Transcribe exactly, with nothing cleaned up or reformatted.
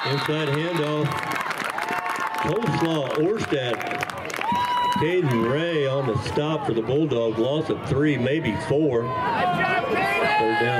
Inside handoff. Coleslaw Orstad. Caden Ray on the stop for the Bulldogs. Loss of three, maybe four. Third down.